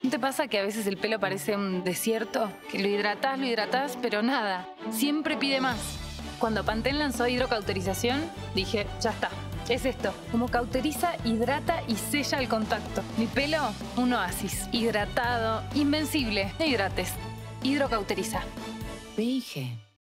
¿No te pasa que a veces el pelo parece un desierto? Que lo hidratás, pero nada. Siempre pide más. Cuando Pantene lanzó hidrocauterización, dije, ya está. Es esto. Como cauteriza, hidrata y sella al contacto. Mi pelo, un oasis. Hidratado, invencible. No hidrates. Hidrocauteriza. P&G.